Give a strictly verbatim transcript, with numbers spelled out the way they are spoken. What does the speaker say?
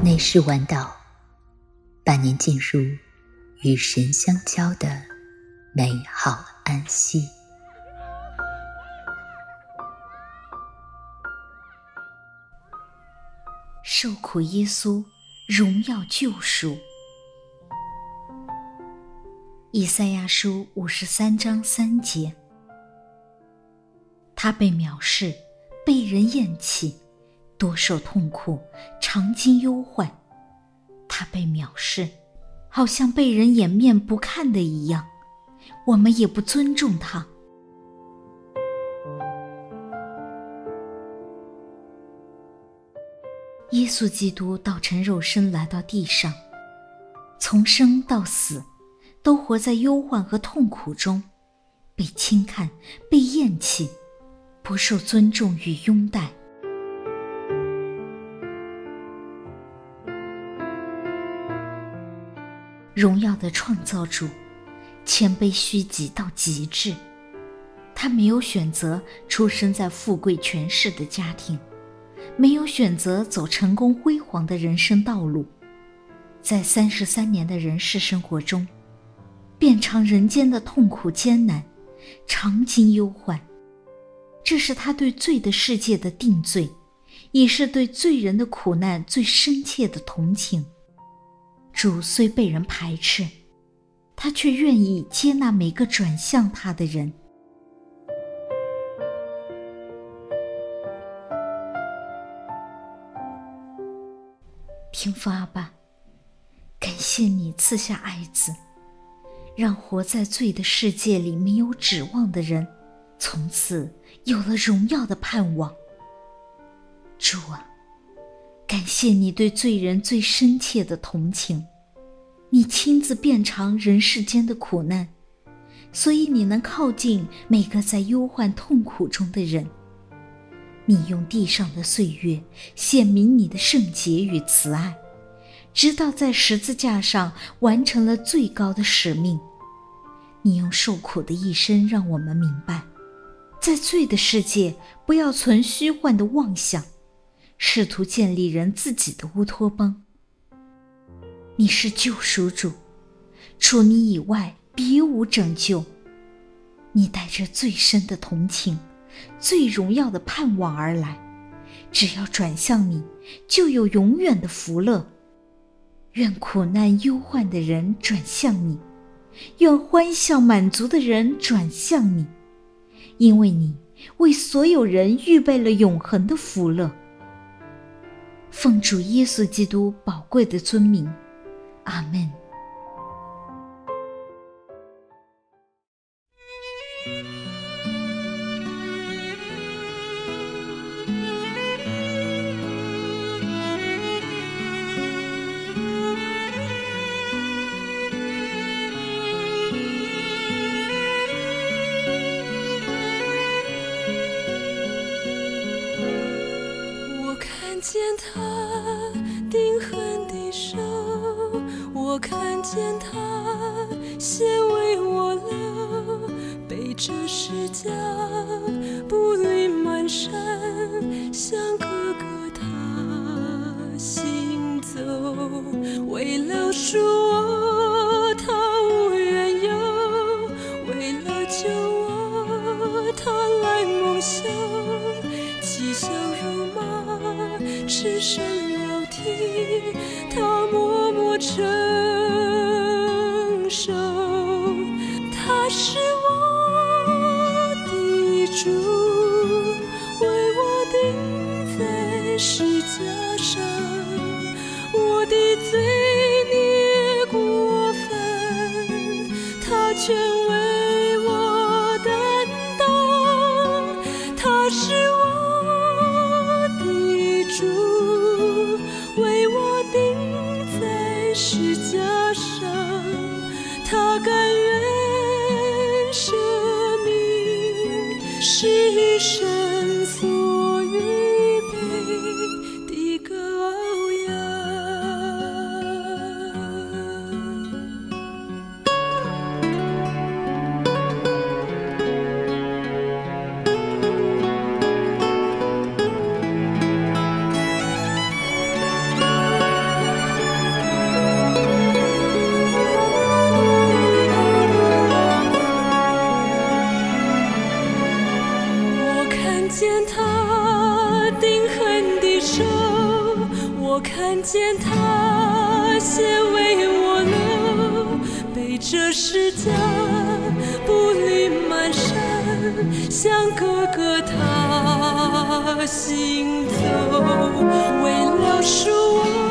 内视晚岛，伴您进入与神相交的美好安息。 受苦耶稣，荣耀救赎。以赛亚书五十三章三节，他被藐视，被人厌弃，多受痛苦，常经忧患。他被藐视，好像被人掩面不看的一样，我们也不尊重他。耶稣基督道成肉身来到地上，从生到死都活在忧患和痛苦中，被轻看，被厌弃，不受尊重与拥戴。荣耀的创造主，谦卑虚己到极致。他没有选择出生在富贵权势的家庭，没有选择走成功辉煌的人生道路，在三十三年的人世生活中，遍尝人间的痛苦艰难，常经忧患。这是他对罪的世界的定罪，也是对罪人的苦难最深切的同情。主虽被人排斥，他却愿意接纳每个转向他的人。天父阿爸，感谢你赐下爱子，让活在罪的世界里没有指望的人，从此有了荣耀的盼望。主啊，感谢你对罪人最深切的同情，你亲自遍尝人世间的苦难，所以你能靠近每个在忧患痛苦中的人。你用地上的岁月显明你的圣洁与慈爱，直到在十字架上完成了最高的使命。你用受苦的一生让我们明白，在罪的世界不要存虚幻的妄想，试图建立人自己的乌托邦。你是救赎主，除你以外别无拯救。你带着最深的同情，最荣耀的盼望而来，只要转向你，就有永远的福乐。愿苦难忧患的人转向你，愿欢笑满足的人转向你，因为你为所有人预备了永恒的福乐。奉主耶稣基督宝贵的尊名，阿们。 看见他钉痕的手，我看见他血为我流，背着十架步履蹒跚，像哥哥他行走，为了赎我他无缘由，为了救我他来蒙羞，骑小如马，赤身流涕，他默默承受。他是我的主，为我钉在十架上，我的罪孽过犯，他全为我担当。他是我的主，为我钉在十架上，他甘愿舍命，是神所预备的羔羊。 看见他钉痕的手，我看见他血为我流，背着十架步履蹒跚，向哥哥他行走，为了赎我